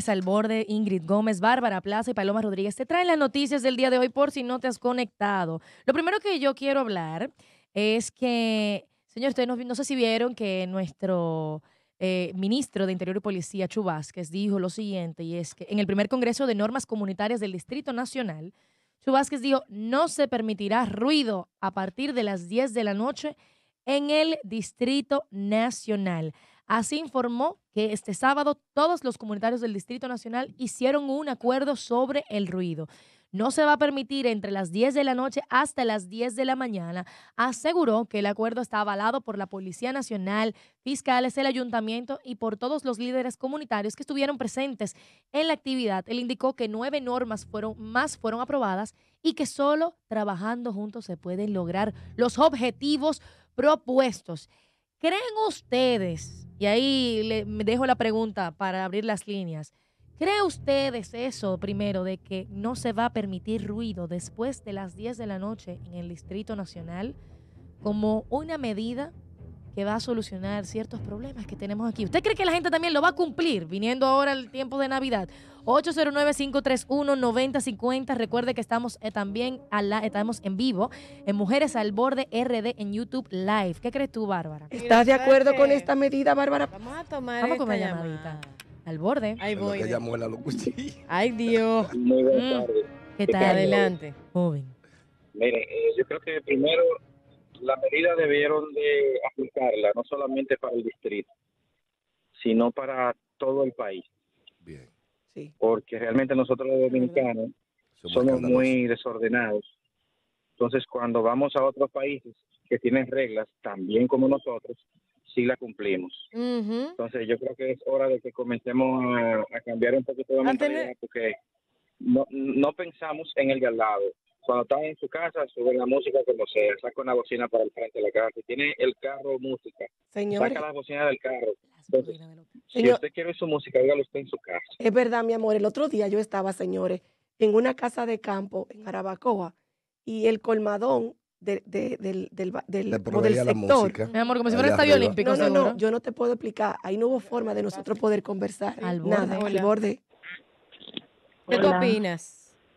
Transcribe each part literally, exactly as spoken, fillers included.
Al Borde, Ingrid Gómez, Bárbara Plaza y Paloma Rodríguez te traen las noticias del día de hoy por si no te has conectado. Lo primero que yo quiero hablar es que, señor, ustedes no, no sé si vieron que nuestro eh, ministro de Interior y Policía, Chu Vázquez, dijo lo siguiente, y es que en el primer Congreso de Normas Comunitarias del Distrito Nacional, Chu Vázquez dijo, no se permitirá ruido a partir de las diez de la noche en el Distrito Nacional. Así informó que este sábado todos los comunitarios del Distrito Nacional hicieron un acuerdo sobre el ruido. No se va a permitir entre las diez de la noche hasta las diez de la mañana. Aseguró que el acuerdo está avalado por la Policía Nacional, fiscales, el ayuntamiento y por todos los líderes comunitarios que estuvieron presentes en la actividad. Él indicó que nueve normas fueron, más fueron aprobadas y que solo trabajando juntos se pueden lograr los objetivos propuestos. ¿Creen ustedes, y ahí le me dejo la pregunta para abrir las líneas, ¿creen ustedes eso primero de que no se va a permitir ruido después de las diez de la noche en el Distrito Nacional como una medida que va a solucionar ciertos problemas que tenemos aquí? ¿Usted cree que la gente también lo va a cumplir viniendo ahora el tiempo de Navidad? ocho cero nueve, cinco tres uno, nueve cero cinco cero. Recuerde que estamos eh, también a la, estamos en vivo en Mujeres al Borde R D en YouTube Live. ¿Qué crees tú, Bárbara? ¿Estás de acuerdo con esta medida, Bárbara? Vamos a tomar Vamos con una esta llamadita. llamada. Al borde. Ahí Lo voy. que llamó la locución. Ay, Dios. Muy buenas Mm. tardes. ¿Qué ¿Qué tal? tal? Adelante. Joven. Miren, eh, yo creo que primero la medida debieron de aplicarla no solamente para el distrito, sino para todo el país, Bien. Sí. porque realmente nosotros los dominicanos Somos somos escandalosos. muy desordenados. Entonces, cuando vamos a otros países que tienen reglas también como nosotros, sí la cumplimos. Ujú. Entonces, yo creo que es hora de que comencemos a, a cambiar un poquito de A mentalidad, tener- porque no, no pensamos en el de al lado. Cuando estás en su casa, sube la música como sea, saca una bocina para el frente de la casa. Si tiene el carro música, Señores, saca la bocina del carro. Las Entonces, bocinas de los- si Señor- usted quiere su música, hágalo usted en su casa. es verdad, mi amor. El otro día yo estaba, señores, en una casa de campo en Jarabacoa y el colmadón de- de- del, del, ba- del- Le como del proveía la sector. música. Mi amor, como si fuera el Allá Estadio arriba. Olímpico, No, no, seguro. no, yo no te puedo explicar. Ahí no hubo forma de nosotros poder conversar. Al Nada, borde. al Hola. borde. ¿Qué tú Hola. opinas?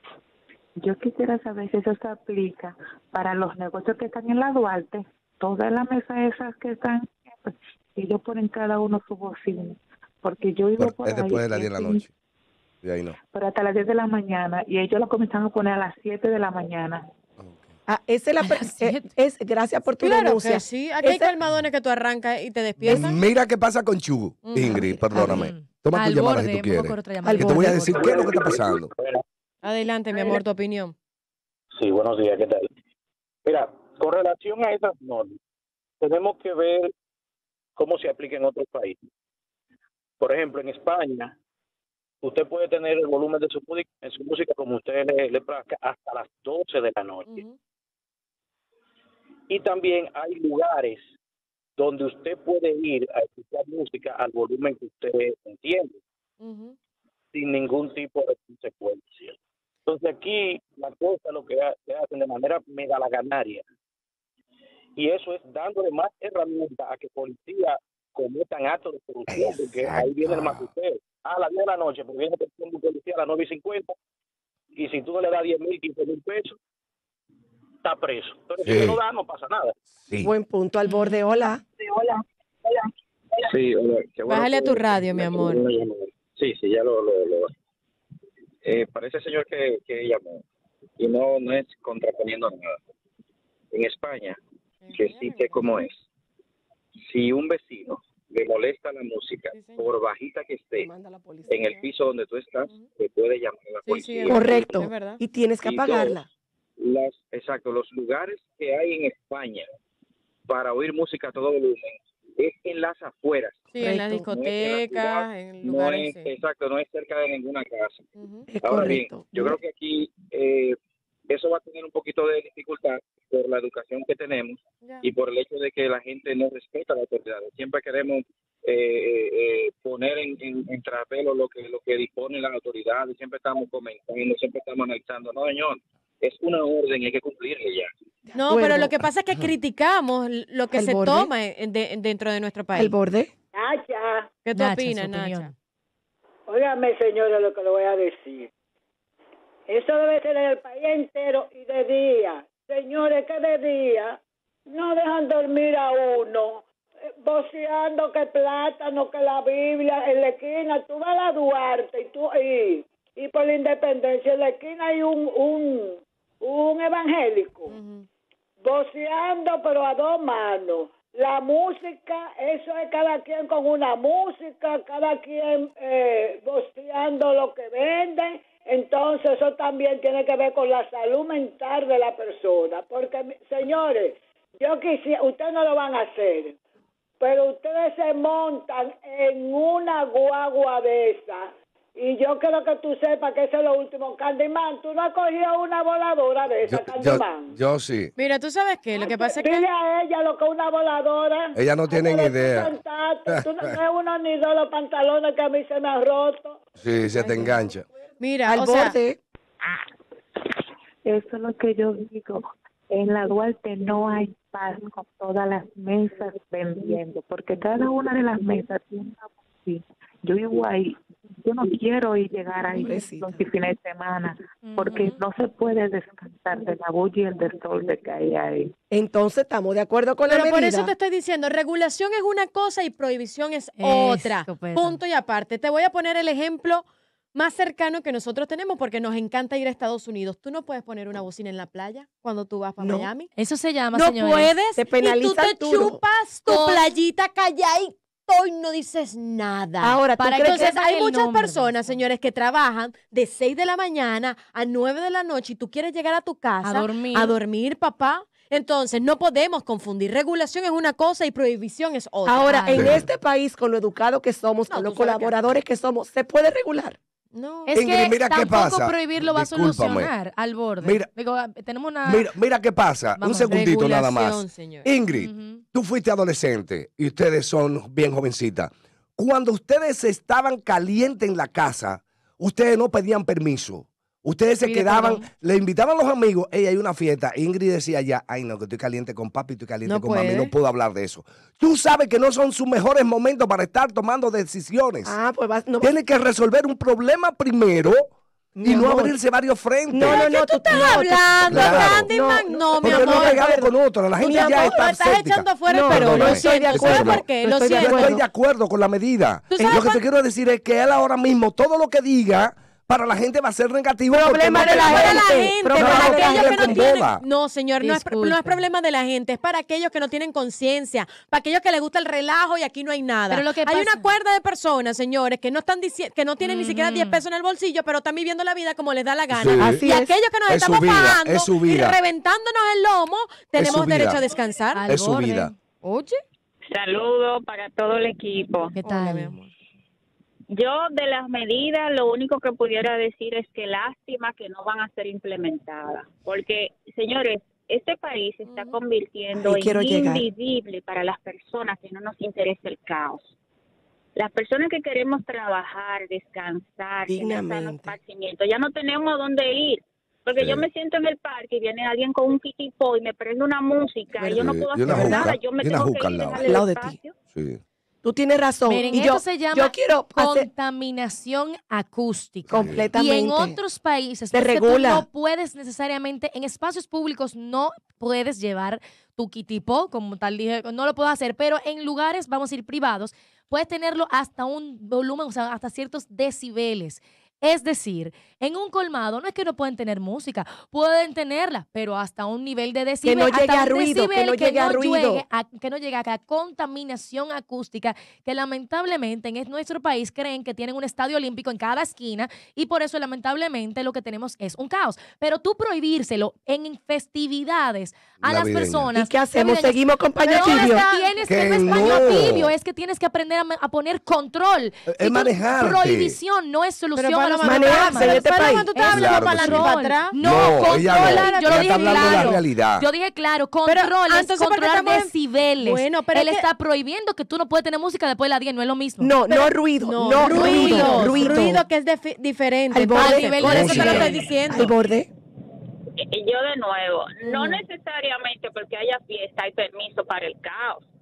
Yo quisiera saber si eso se aplica para los negocios que están en la Duarte, todas las mesas esas que están, pues, ellos ponen cada uno su bocina, porque yo vivo Pero por es ahí, después de las y diez de la aquí- noche. Y ahí no. pero hasta las diez de la mañana, y ellos lo comienzan a poner a las siete de la mañana. Ok. Ah, esa es la pre- Las eh, siete. es gracias por tu Claro denuncia. que sí. Aquí hay Ese- colmadones que tú arrancas y te despiertas. Mira qué pasa con Chu, Ujú. Ingrid, perdóname. Mm. Toma Al tu llamada borde, si tú vamos quieres. con otra Al llamadita. Que te voy a borde. decir qué es lo que está pasando. Adelante, mi amor, tu opinión. Sí, buenos días, ¿qué tal? Mira, con relación a esas normas, tenemos que ver cómo se aplica en otros países. Por ejemplo, en España, usted puede tener el volumen de su, música- en su música como usted le, le plazca hasta las doce de la noche. Ujú. Y también hay lugares donde usted puede ir a escuchar música al volumen que usted entiende, Ujú. sin ningún tipo de consecuencia. Entonces aquí la cosa lo que ha- se hacen de manera megalaganaria, y eso es dándole más herramientas a que policía cometan actos de corrupción, porque ahí viene el Exacto. macuteo. A las diez de la noche, porque viene un policía a las nueve y cincuenta, y si tú no le das diez mil, quince mil pesos, está preso. Entonces, Sí. si no da, no pasa nada. Sí. Buen punto, al borde. Hola. Sí, hola, qué bueno Bájale a que- tu radio, mi que- amor. Sí, sí, ya lo... lo, lo- Eh, parece, señor, que, que llamó, y no, no es contraponiendo nada. En España, que sí sé cómo es, si un vecino le molesta la música, Sí, señor. por bajita que esté, Manda la policía. en el piso donde tú estás, Ujú. te puede llamar a la Sí, sí, policía. es verdad. Correcto. Es verdad. Y tienes que Y apagarla. Las, exacto, los lugares que hay en España para oír música a todo volumen es en las afueras. Sí, en las Correcto. discotecas, en No lugares. es, sí. exacto, no es cerca de ninguna casa. Ujú. Es Ahora bien, correcto. yo creo que aquí eh, eso va a tener un poquito de dificultad por la educación que tenemos Ya. y por el hecho de que la gente no respeta las autoridades. Siempre queremos eh, eh, eh, poner en, en, en travelo lo que lo que disponen las autoridades, siempre estamos comentando, siempre estamos analizando. No, señor, es una orden y hay que cumplirla ya. No, acuerdo. pero lo que pasa es que criticamos lo que Al se borde. toma en- de- dentro de nuestro país. Al borde. Nacha, ¿Qué tú Nacha, opinas, su opinión. Nacha? Óigame, señores, lo que le voy a decir. Eso debe ser en el país entero y de día. Señores, que de día no dejan dormir a uno, eh, voceando que plátano, que la Biblia, en la esquina. Tú vas a la Duarte y tú y, y por la Independencia, en la esquina hay un, un, un evangélico, uh-huh. voceando pero a dos manos. La música, eso es cada quien con una música, cada quien eh, voceando lo que venden. Entonces eso también tiene que ver con la salud mental de la persona. Porque, señores, yo quisiera, ustedes no lo van a hacer, pero ustedes se montan en una guagua de esa. Y yo quiero que tú sepas que eso es lo último. Candyman, ¿tú no has cogido una voladora de esa, yo, Candyman? Yo, yo sí. Mira, ¿tú sabes qué? Lo que pasa es que... Dile a ella lo que es una voladora. Ella no tiene ni idea. Tú no, no es uno ni dos los pantalones que a mí se me han roto. Sí, se te engancha. Mira, al o sea, borde. Eso es lo que yo digo. En la Duarte no hay paz con todas las mesas vendiendo, porque cada una de las mesas tiene una bocina. Yo vivo ahí, yo no quiero ir llegar ahí los fines de semana, porque uh-huh. no se puede descansar de la bulla y el desorden que hay ahí. Entonces estamos de acuerdo con Pero la medida. por eso te estoy diciendo, regulación es una cosa y prohibición es Eso, otra. pues. Punto y aparte. Te voy a poner el ejemplo más cercano que nosotros tenemos porque nos encanta ir a Estados Unidos. ¿Tú no puedes poner una bocina en la playa cuando tú vas para no. Miami? Eso se llama, no señores. puedes. Te penalizan y tú te duro. chupas tu Con... playita calladito y no dices nada. Ahora, ¿tú para crees entonces que hay el muchas nombre personas, señores, que trabajan de seis de la mañana a nueve de la noche y tú quieres llegar a tu casa A dormir. a dormir, papá. Entonces, no podemos confundir. Regulación es una cosa y prohibición es otra. Ahora, Ay. en Sí. este país, con lo educado que somos, No, con tú los sabes colaboradores que somos, ¿se puede regular? No. Es Ingrid, que mira qué tampoco pasa. prohibirlo va a Discúlpame. solucionar al borde. Mira- Digo, tenemos una... Mira, mira qué pasa. Vamos, Un segundito nada Regulación, más. señor. Ingrid, Ujú. tú fuiste adolescente y ustedes son bien jovencitas. Cuando ustedes estaban calientes en la casa, ustedes no pedían permiso. Ustedes se Pide quedaban, perdón. le invitaban a los amigos, ey, hay una fiesta. Ingrid decía ya, ay no, que estoy caliente con papi, estoy caliente No con mami, puede. no puedo hablar de eso. Tú sabes que no son sus mejores momentos para estar tomando decisiones. Ah, pues vas, no, Tiene que resolver un problema primero Mi y no amor. abrirse varios frentes. No, no, no, tú ¿Estás no, tú- hablando, Claro. Candyman? No, No, mi Porque no amor. regalo con otro, la gente Mi ya amor, está lo estás escéptica. echando fuera No, el pero no, lo no estoy de siento. acuerdo. ¿Sabes por qué? No Lo estoy de Yo siento. estoy de acuerdo con la medida. ¿Tú sabes Lo que cuán- te quiero decir es que él ahora mismo, todo lo que diga, para la gente va a ser negativo. Problema porque de no la te- para la gente, gente, problema para de la aquellos que gente. no con tienen... boda. No, señor, no es, pro- no es Disculpe. problema de la gente, es para aquellos que no tienen conciencia, para aquellos que les gusta el relajo y aquí no hay nada. Pero lo que hay pasa- una cuerda de personas, señores, que no están dici- que no tienen ni siquiera diez pesos en el bolsillo, pero están viviendo la vida como les da la gana. Sí. Así Y es. aquellos que nos Es su estamos vida, pagando es su y vida. reventándonos el lomo, tenemos su vida. derecho a descansar. Al Es su borde. vida. Oye, Saludos para todo el equipo. ¿Qué hola, tal? mi amor. Yo de las medidas lo único que pudiera decir es que lástima que no van a ser implementadas, porque señores, este país se está convirtiendo Ay, quiero en llegar. invivible para las personas que no nos interesa el caos. Las personas que queremos trabajar, descansar, tener sano Dignamente. esparcimiento, ya no tenemos dónde ir. Porque Sí. yo me siento en el parque y viene alguien con un kitipo y me prende una música y yo no Sí, puedo y una hacer juca, nada. Yo me y una tengo juca que al ir y lado. dejarle Al lado el de ti. espacio. Sí. Tú tienes razón. Miren, y esto yo, se llama yo quiero hacer contaminación acústica. completamente. Y en otros países Se es que tú regula. no puedes necesariamente, en espacios públicos no puedes llevar tu kitipo, como tal dije, no lo puedo hacer, pero en lugares, vamos a ir privados, puedes tenerlo hasta un volumen, o sea, hasta ciertos decibeles. Es decir, en un colmado no es que no pueden tener música, pueden tenerla, pero hasta un nivel de decibel, no llegue hasta a un ruido, que decibel no llegue a ruido. llegue a- que no llegue a la contaminación acústica, que lamentablemente en es- nuestro país creen que tienen un estadio olímpico en cada esquina y por eso lamentablemente lo que tenemos es un caos. Pero tú prohibírselo en festividades a las Navideña. personas. ¿Y qué hacemos? navideñas, ¿Seguimos con paño pero tibio? es que tienes que, Que no es paño no. tibio, es que tienes que aprender a, ma- a poner control. Es Y tú- manejarte. Prohibición no es solución Pero a los Paloma, manejarse problemas. en este Paloma, país. tú estás Es hablando claro para que adelante y sí. para atrás. No, No, ella no. controlar, yo Ella lo está dije hablando de la claro. realidad. Yo dije claro, Pero, control ah, es entonces, ¿por qué controlar estamos en- decibeles. Bueno, pero Él es que- está prohibiendo que tú no puedes tener música después de las diez, no es lo mismo. No, no ruido, no, No, ruido, ruido, ruido. que es defi- diferente. Al borde, Entonces, por eso te lo música. estoy diciendo. Al borde. Eh, Yo de nuevo, no necesariamente porque haya fiesta hay permiso para el caos.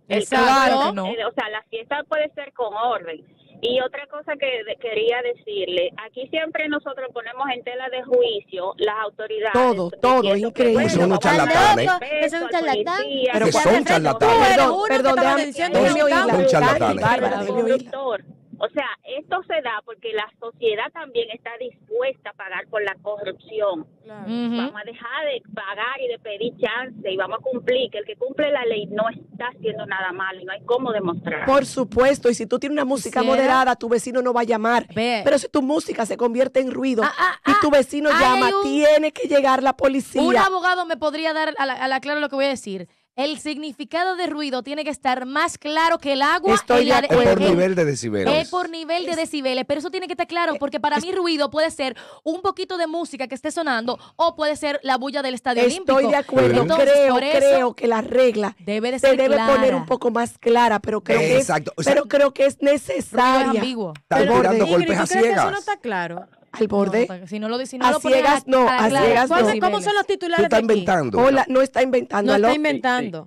El Exacto. caso, Claro que no. eh, o sea, la fiesta puede ser con orden. Y otra cosa que de- quería decirle, aquí siempre nosotros ponemos en tela de juicio las autoridades. Todo, todo, diciendo es que, increíble. bueno, Son unos vamos a darle charlatanes. Loco, respeto ese es un al charlatán. policía, Pero que son hace respeto. charlatanes. Tú eres Perdón, uno que perdón, estaba déjame- diciendo Son- déjeme oírla. son charlatanes. Bárbara, Al déjeme oírla. conductor. O sea, esto se da porque la sociedad también está dispuesta a pagar por la corrupción. Ujú. Vamos a dejar de pagar y de pedir chance y vamos a cumplir, que el que cumple la ley no está haciendo nada malo y no hay cómo demostrar. Por supuesto, y si tú tienes una música Quisiera- moderada, tu vecino no va a llamar. Ve. Pero si tu música se convierte en ruido Ah, ah, y ah, tu vecino ahí llama, hay un- tiene que llegar la policía. Un abogado me podría dar a la, a la clara lo que voy a decir. El significado de ruido tiene que estar más claro que el agua. Estoy en la de Es por acuerdo. el- nivel de decibeles. Es por nivel de decibeles, pero eso tiene que estar claro, porque para mí ruido puede ser un poquito de música que esté sonando o puede ser la bulla del estadio olímpico. Estoy de acuerdo, Entonces, creo, por eso, creo que la regla debe de se ser debe clara. poner un poco más clara, pero creo que es, Exacto. O sea, pero creo que es Ruido es necesaria. ambiguo. Están Al borde. tirando Ingrid, golpes ¿tú a crees que eso no ciegas. está claro? Al borde. No, si no lo, si no A lo pones ciegas no, la a clara, ciegas ¿Cuál- no. ¿Cómo son los Tú titulares de estás aquí? inventando. Hola, no está inventando. No aló. está inventando.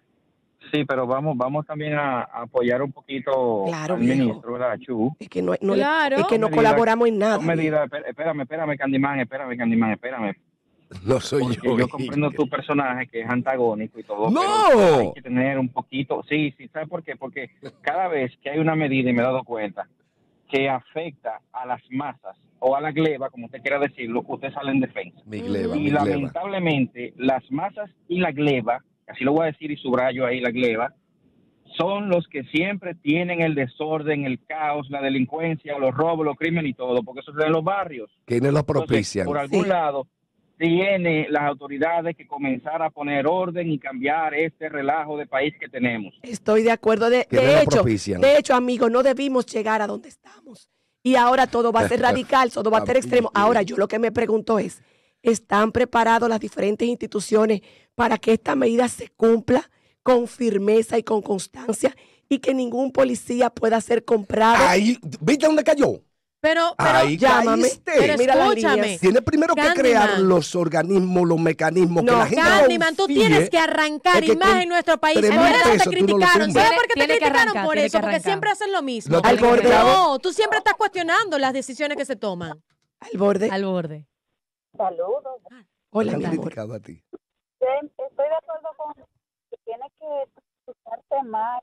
Sí, pero vamos vamos también a, a apoyar un poquito Claro, al viejo. ministro, ¿verdad, Chu? Es que no, no le- Claro. es que no Son medidas- colaboramos en nada. Son medidas, espé- espérame, espérame, Candyman, espérame, Candyman, espérame. No soy Porque yo. yo comprendo tu personaje que es antagónico y todo. ¡No! Pero hay que tener un poquito. Sí, sí, ¿sabes por qué? Porque cada vez que hay una medida, y me he dado cuenta, que afecta a las masas o a la gleba, como usted quiera decirlo, usted sale en defensa. Mi gleba, Y mi gleba. lamentablemente, las masas y la gleba, así lo voy a decir y subrayo ahí la gleba, son los que siempre tienen el desorden, el caos, la delincuencia, los robos, los crímenes y todo, porque eso se da en los barrios. ¿Quiénes lo Entonces, propician? por algún Sí. lado, tiene las autoridades que comenzar a poner orden y cambiar este relajo de país que tenemos. Estoy de acuerdo. De, ¿Quiénes de lo hecho, propician? de hecho, amigo, no debimos llegar a donde estamos. Y ahora todo va a ser radical, todo va a ser extremo. Ahora, yo lo que me pregunto es, ¿están preparados las diferentes instituciones para que esta medida se cumpla con firmeza y con constancia y que ningún policía pueda ser comprado? Ahí, ¿viste dónde cayó? Pero, pero, Ahí llámame. caíste. pero Mira las escúchame. líneas. Tienes primero que Candyman. crear los organismos, los mecanismos, que No, la gente Candyman, tú confíe. tienes que arrancar Es que y más con en nuestro país. tres Por mil eso te pesos tú no lo criticaron. tumbas. ¿Sabes por qué te Tiene que criticaron arrancar, por tiene eso? que Porque arrancar. siempre hacen lo mismo. No te Al borde. No, tú siempre estás cuestionando las decisiones que se toman. Al borde. Al borde. Saludos. Hola, Te mi han amor. criticado a ti. Estoy de acuerdo con que tiene que escucharse más.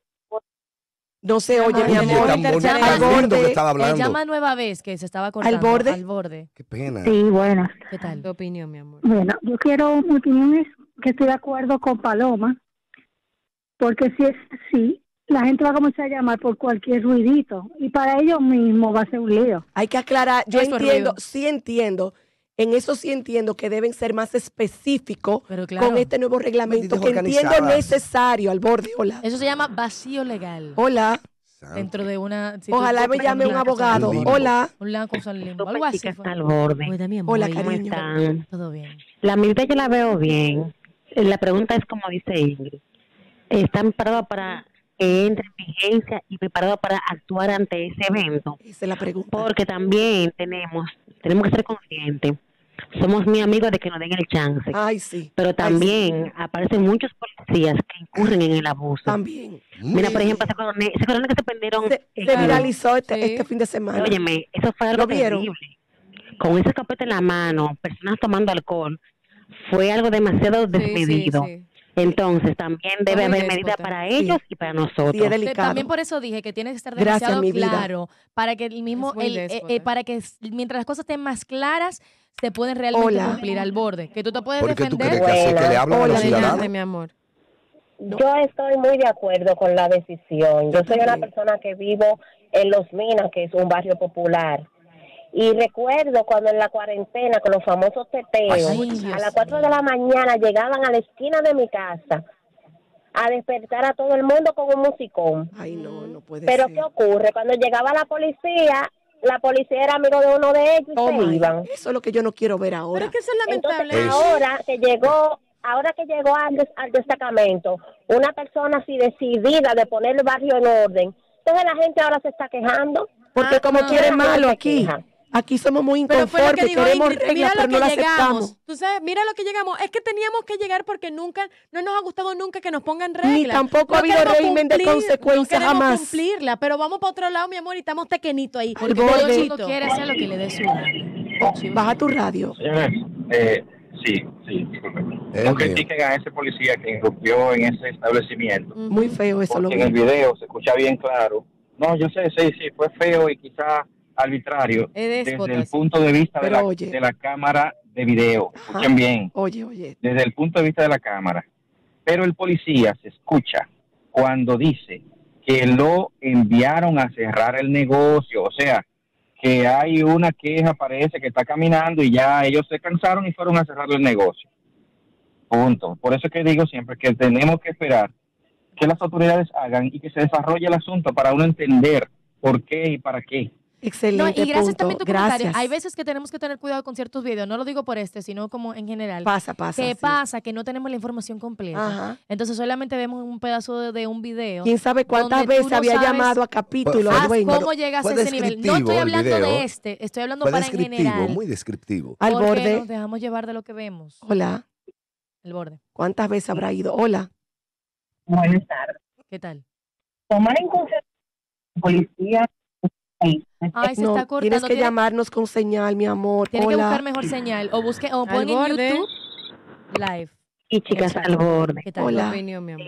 No se oye, mi Ay, amor. Tan bonito, Al tan lindo borde. que estaba Eh, hablando. llama nueva vez que se estaba cortando. borde? Al borde. Qué pena. Sí, buenas. ¿Qué tal? Tu opinión, mi amor. Bueno, yo quiero, mi opinión es que estoy de acuerdo con Paloma, porque si es así, la gente va a comenzar a llamar por cualquier ruidito y para ellos mismos va a ser un lío. Hay que aclarar, yo Eso es entiendo, ruido. sí entiendo, en eso sí entiendo que deben ser más específicos Pero claro. con este nuevo reglamento Medidas que entiendo organizadas. necesario. Al borde, hola. Eso se llama vacío legal. Hola, Santo. Dentro de una... si tú- ojalá tú me pones llame un blanco, abogado. limbo. Hola, Un blanco son limbo. Algo así. fue. al borde. Oye, mi amor. hola, y- ¿Cómo cariño. están? Todo bien. La medida yo la veo bien. Eh, La pregunta es como dice Ingrid. ¿Están preparados para que entre en vigencia y preparados para actuar ante ese evento? Esa es la pregunta. Porque también tenemos, tenemos que ser conscientes. Somos muy amigos de que nos den el chance. Ay, sí. Pero Ay, también sí. aparecen muchos policías que incurren en el abuso. También. Mira, por ejemplo, ese coronel, ese coronel que se prendieron. Se, eh, se con- viralizó este, Sí. este fin de semana. Óyeme, eso fue algo ¿Lo vieron? terrible. Con ese escopeta en la mano, personas tomando alcohol, fue algo demasiado Sí, desmedido. sí, sí. Entonces, también debe Muy haber medidas déspota. para Sí. ellos y para nosotros. Sí, es Te- delicado. También por eso dije que tiene que estar Gracias, demasiado mi vida. claro para que el mismo, Es muy el, eh, déspota. eh, para que s- mientras las cosas estén más claras, se pueden realmente Hola. cumplir al borde. Que tú te puedes ¿Por qué tú defender. crees que así que le hablan a Hola, los Adelante, ciudadanos? mi amor. Yo estoy muy de acuerdo con la decisión. Yo soy una también. persona que vivo en Los Minas, que es un barrio popular. Y recuerdo cuando en la cuarentena, con los famosos teteos, Ay, Dios a las cuatro de la mañana llegaban a la esquina de mi casa a despertar a todo el mundo con un musicón. Ay, no, no puede Pero ser. ¿qué ocurre? Cuando llegaba la policía, la policía era amigo de uno de ellos y Toma, se iban. eso es lo que yo no quiero ver ahora. Pero es que eso es lamentable. Entonces, ahora que llegó, ahora que llegó al, des- al destacamento, una persona así decidida de poner el barrio en orden, entonces la gente ahora se está quejando. Porque Ah, como no. quieren La gente malo se aquí. queja. Aquí somos muy Pero fue lo que inconformes, dijo queremos Ingrid, reglas, mira pero lo no que las llegamos. aceptamos. Tú sabes, mira lo que llegamos. Es que teníamos que llegar porque nunca, no nos ha gustado nunca que nos pongan reglas. Ni tampoco ha habido queremos régimen de cumplir, consecuencia, no queremos jamás. cumplirla, pero vamos para otro lado, mi amor, y estamos tequenitos ahí. Porque borde. todo el mundo quiere hacer lo que le dé su gana. Baja tu radio. Señores, eh, sí, sí, discúlpeme. Eh, No mío. critiquen a ese policía que irrumpió en ese establecimiento. Muy feo eso, lo Porque en el vi. video se escucha bien claro. No, yo sé, sí, sí, fue feo y quizás arbitrario Es desde déspota, el sí. punto de vista de Pero la, oye. de la cámara de video. Escuchen bien, Oye, oye. desde el punto de vista de la cámara. Pero el policía se escucha cuando dice que lo enviaron a cerrar el negocio, o sea, que hay una queja, parece que está caminando y ya ellos se cansaron y fueron a cerrar el negocio. Punto. Por eso es que digo siempre que tenemos que esperar que las autoridades hagan y que se desarrolle el asunto para uno entender por qué y para qué. No, Excelente y gracias punto. también a tu comentario. Gracias. Hay veces que tenemos que tener cuidado con ciertos videos. No lo digo por este, sino como en general. Pasa, pasa. ¿Qué sí. pasa? Que no tenemos la información completa. Ajá. Entonces solamente vemos un pedazo de, de un video. ¿Quién sabe cuántas donde tú veces no había sabes llamado a capítulo ah, al dueño? cómo llegas a Fue ese nivel. No descriptivo estoy el hablando video. de este, estoy hablando Fue para en descriptivo, general. muy descriptivo. Al porque borde. nos dejamos llevar de lo que vemos. Hola. El borde. ¿Cuántas veces habrá ido? Hola. Buenas tardes. ¿Qué tal? Tomar en consideración policía. Ay, se No, está cortando. tienes que Tiene- llamarnos con señal, mi amor. Tiene que Hola. buscar mejor señal. O busque, o Al pon en borde. YouTube live. Y chicas Exacto. al borde. ¿Qué tal? Hola. Tu opinión, mi amor.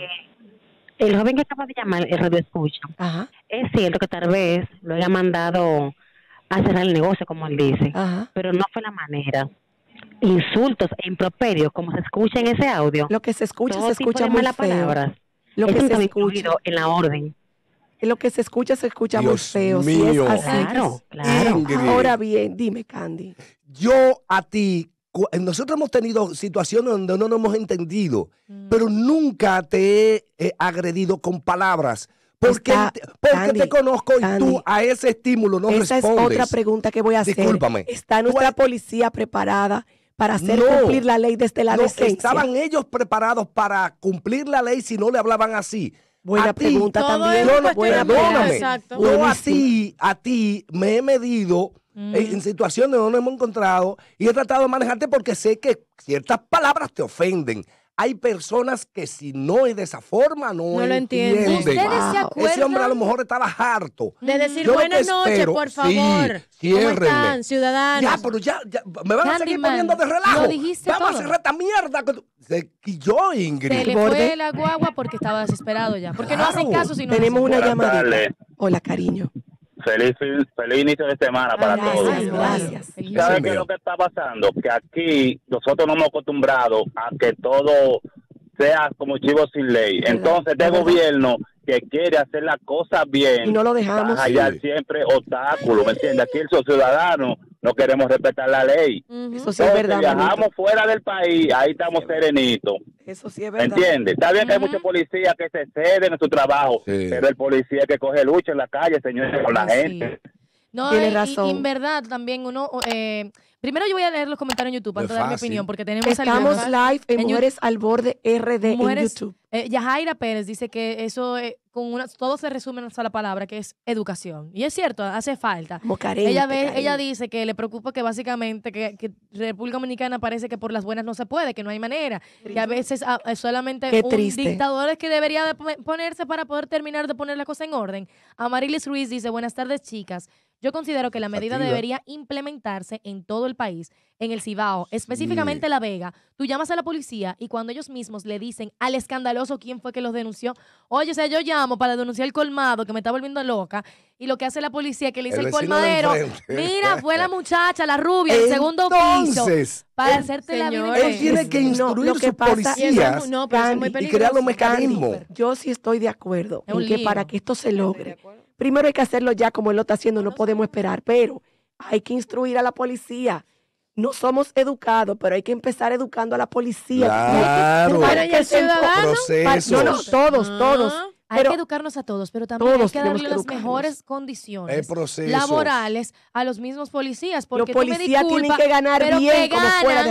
El joven que acaba de llamar, el radio escucha, Ajá, es cierto que tal vez lo haya mandado a cerrar el negocio, como él dice, ajá. pero no fue la manera. Insultos e improperios, como se escucha en ese audio, Lo que se escucha todo se tipo escucha de muy malas feo. palabras, Lo eso que se estaba escucha, incluido en la orden. lo que se escucha se escucha muy Dios feo. Si mío. es así. Claro, claro. Ingrid, Ahora bien, dime, Candy. yo a ti, cu- nosotros hemos tenido situaciones donde no nos hemos entendido, pero nunca te he eh, agredido con palabras. Porque, Está- te, porque Candy, te conozco y Candy, tú a ese estímulo no Esa respondes. es otra pregunta que voy a hacer. Discúlpame. ¿Está nuestra policía preparada para hacer No. cumplir la ley desde la No, decencia? estaban ellos preparados para cumplir la ley si no le hablaban así. Buena A ti- pregunta Todo también. es No, no, cuestión buena de pregunta. moral, perdóname. exacto. Yo a Buenísimo. ti, a ti me he medido Mm. en, en situaciones donde nos hemos encontrado y he tratado de manejarte porque sé que ciertas palabras te ofenden. Hay personas que si no es de esa forma no, No lo entienden. entienden. ¿Ustedes se Wow. acuerdan? Ese hombre a lo mejor estaba harto. De decir Yo lo que buenas noches, espero- por sí, favor. ¿Cómo ciérrenme. están, ciudadanos? Ya, pero ya, ya, me van a seguir Candyman, poniendo de relajo. lo dijiste Vamos todo. a cerrar esta mierda. que tú- Se quilló, Ingrid. Se le Borde. fue la guagua porque estaba desesperado ya. Porque no hacen Claro. caso si no Tenemos una Buenas llamadita. tardes. Hola, cariño. Feliz, feliz inicio de semana para Gracias, todos. Ay, gracias. Feliz ¿Sabe Dios qué es mío. lo que está pasando? Que aquí nosotros no hemos acostumbrado a que todo sea como chivo sin ley. ¿Verdad? Entonces, este ¿Verdad? gobierno que quiere hacer las cosas bien, Y no lo dejamos. va a hallar Sí. siempre obstáculos, ¿me entiendes? Aquí los ciudadanos no queremos respetar la ley. Ujú. Eso sí es Entonces, verdad, viajamos manito. fuera del país, ahí estamos serenitos. Eso sí es ¿Me verdad. entiendes? Está bien que hay Ujú. muchos policías que se ceden en su trabajo, Sí. pero el policía que coge lucha en la calle, señores, con la Así. gente. No, Tiene y- y- razón. y en verdad también uno... eh, primero yo voy a leer los comentarios en YouTube No antes es de dar mi fácil. opinión porque tenemos Estamos algunos. live en En Mujeres al Borde R D Mujeres- en YouTube. Eh, Yajaira Pérez dice que eso eh, con una, todo se resume en una sola palabra que es educación. Y es cierto, hace falta. Como carente, Ella ve, cariño. ella dice que le preocupa que básicamente que, que República Dominicana parece que por las buenas no se puede, que no hay manera, que a veces ah, es solamente Qué un triste. dictador es que debería de po- ponerse para poder terminar de poner la cosa en orden. Amarilis Ruiz dice, buenas tardes chicas, yo considero que la medida Sativa. debería implementarse en todo el país, en el Cibao, específicamente La Vega. Tú llamas a la policía y cuando ellos mismos le dicen al escandaloso quién fue que los denunció, oye, o sea, yo llamo para denunciar el colmado que me está volviendo loca y lo que hace la policía que le dice El el vecino de colmadero, enfrente. mira, fue la muchacha, la rubia, el segundo piso, Entonces, para él- hacerte la vida señores, él tiene que imposible. No, instruir lo que sus pasa- Y eso es policías muy- no, pero eso es muy Candy, y crear los peligroso. mecanismos. Yo sí estoy de acuerdo Es un en que lío. para que esto se logre, primero hay que hacerlo ya como él lo está haciendo, no podemos esperar, pero hay que instruir a la policía. No somos educados, pero hay que empezar educando a la policía. Claro. Pero ¿y el ciudadano? Procesos. No, no, todos, todos. Ah. Hay Pero que educarnos a todos, pero también hay todos que tenemos darle que las educarnos. mejores condiciones El proceso. laborales a los mismos policías. los Porque tú me policías tienen disculpas, que ganar pero bien que como fuera de ganan aquí.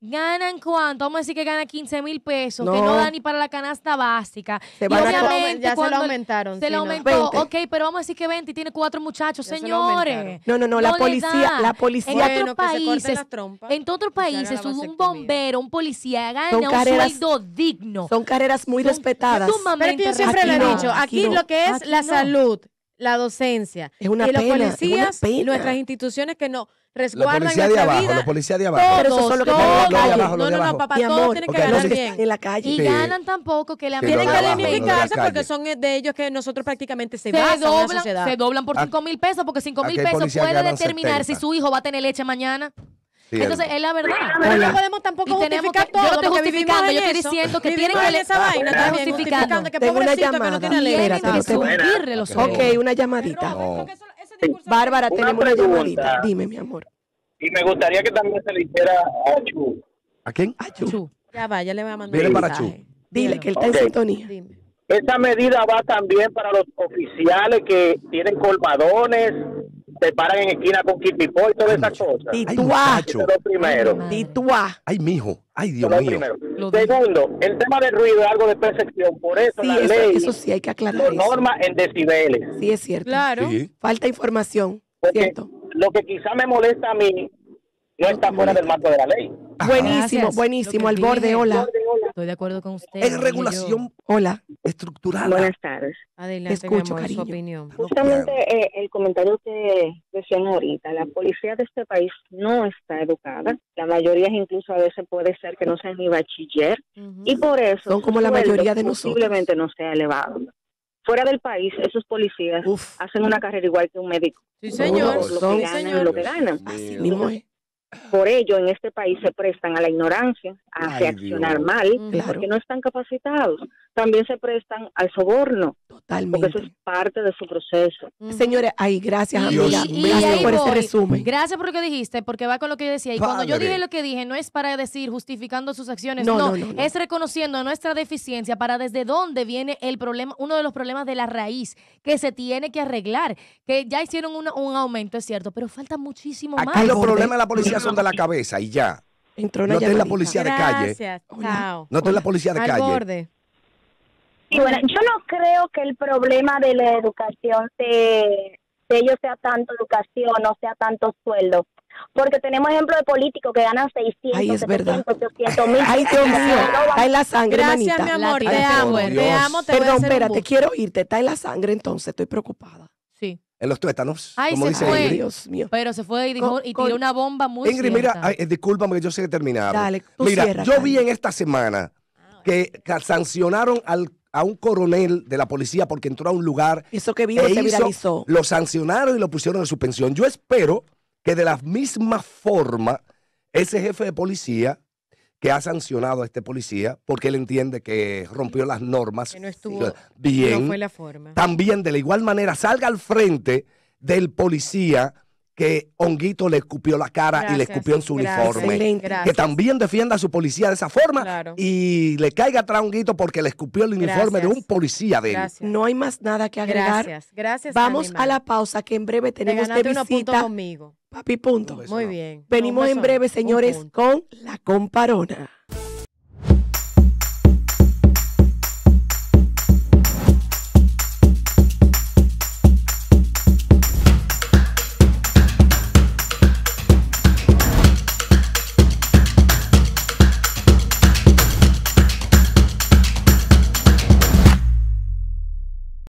ganan cuánto, vamos a decir que gana quince mil pesos, No. que no da ni para la canasta básica. Se Y van a- obviamente Ya se lo cuando aumentaron, Se sí, lo no. aumentó, veinte. ok, pero vamos a decir que veinte y tiene cuatro muchachos, Ya se lo señores. aumentaron. No, no, no, la le policía, da. la policía En Bueno, otros que se corten países, las trompas en otros y se haga la países, un vasectomía. bombero, un policía gana Son un carreras- sueldo digno. Son carreras muy Son respetadas. sumamente Pero es que yo siempre Aquí le he no, dicho, aquí aquí no, lo que es aquí la no. salud, la docencia Es una y los pena, es una policías, pena. nuestras instituciones que nos Los resguardan policías de nuestra abajo, vida. los policías de abajo. Pero eso son los que todos, están en la todos. calle. abajo, los No, de no, no, abajo. papá, Mi todos amor, tienen que ok, los ganar que bien. están en la calle. Y Sí. ganan tan poco que la Sí, Tienen los que de abajo, los de la dignificarse porque calle. son de ellos que nosotros prácticamente se, se basan en la doblan, sociedad. se doblan por Ah, cinco mil pesos, porque cinco mil aquí hay pesos policías que puede ganan determinar si setenta. su hijo va a tener leche mañana. Sí, Entonces, el- es la verdad. Pero Hola. no podemos tampoco Y tenemos justificar que- todo yo no estoy porque vivimos justificando, en yo estoy eso. diciendo que Vivimos tienen que en le- esa vaina, Estoy también, justificando. justificando que Tengo una pobrecito que no llamada. tiene leche. Tienen Espérate, que no te- subirle los Ok. sueldos. Ok, una llamadita. No. Bárbara, Una tenemos una pregunta. llamadita. Dime, mi amor. Y me gustaría que también se le hiciera a Chu. ¿A quién? Chu. Ya va, ya le voy a mandar Viene un para mensaje. Dile que él está Ok. en sintonía. Dime. Esa medida va también para los oficiales que tienen colmadones, se paran en esquina con kipipó y todas esas cosas. Ay, Tituá. muchacho. Eso es lo primero. Ay, Tituá. Ay, mijo. Ay, Eso Dios es lo mío. primero. Lo dijo. Segundo, el tema del ruido es algo de percepción. Por eso Sí, la eso, ley eso sí hay que aclarar lo eso. norma en decibeles. Sí, es cierto. Claro. Sí. Falta información. Porque Cierto. lo que quizá me molesta a mí no está fuera del marco de la ley. Buenísimo, Gracias. buenísimo. Lo Al que borde, dije. hola. Estoy de acuerdo con usted. Es dije regulación Hola. estructural. Buenas tardes. Adelante, Te escucho, mi amor, cariño. su opinión. Justamente eh, el comentario que decían ahorita, la policía de este país no está educada. La mayoría incluso a veces puede ser que no sean ni bachiller Ujú. y por eso Son como su la sueldo mayoría de nosotros. posiblemente no sea elevado. Fuera del país, esos policías Uf. hacen una carrera igual que un médico. Sí, señor. Por lo Son- que ganan, Sí, señor. lo que ganan. Así mismo es. Por ello, en este país se prestan a la ignorancia, a Ay, reaccionar Dios. mal, Claro. porque no están capacitados. También se prestan al soborno, porque eso Totalmente. es parte de su proceso. Ujú. Señores, ay, gracias, Y, amiga. y- y Gracias ahí por ese voy. resumen. Gracias por lo que dijiste, porque va con lo que yo decía. Y cuando yo Padre. dije lo que dije, no es para decir justificando sus acciones, No, no, no, no, no. es reconociendo nuestra deficiencia para desde dónde viene el problema, uno de los problemas de la raíz que se tiene que arreglar. Que ya hicieron una- un aumento, es cierto, pero falta muchísimo Aquí más. los borde. problemas de la policía son de la cabeza y ya. Entró una No está en la llamadita. policía de calle. Gracias. Hola. Chao. No está en la policía de Al calle. borde. Y bueno, yo no creo que el problema de la educación de, de ellos sea tanto educación, no sea tanto sueldo. Porque tenemos ejemplos de políticos que ganan seiscientos, Ay, es verdad. setecientos, ochocientos mil. Ay, Dios mío. Está en la sangre, Gracias, manita. mi amor. La Te tía amo. Fuerte. Te Dios. amo. Te voy a Perdón, hacer un espérate, busto. quiero irte. Está en la sangre, entonces estoy preocupada. Sí, En los tuétanos, Ay, como se dice fue. Ay, Ingrid. Dios mío. pero se fue y dijo Con- y con- tiró una bomba muy Ingrid, mira, cierta. ay, eh, discúlpame que yo sé que terminaron. Dale, tú Mira, cierra, yo vi Carmen. en esta semana que, que sancionaron al, a un coronel de la policía porque entró a un lugar. Eso que vio e se hizo- viralizó. Lo sancionaron y lo pusieron en suspensión. Yo espero que de la misma forma ese jefe de policía que ha sancionado a este policía porque él entiende que rompió las normas Que no estuvo- bien, No fue la forma. también de la igual manera salga al frente del policía que Honguito le escupió la cara y le Gracias, escupió en su gracias, uniforme. Excelente. gracias. Que también defienda a su policía de esa forma Claro. y le caiga atrás a Honguito porque le escupió el uniforme de Gracias. un policía de él. Gracias. No hay más nada que agregar. Gracias. Gracias. Vamos animal. a la pausa que en breve Te tenemos de ganaste unos puntos visita. conmigo. Papi, punto. Eso Muy no. bien. Venimos Un en beso, breve, un señores, punto. con La Comparona.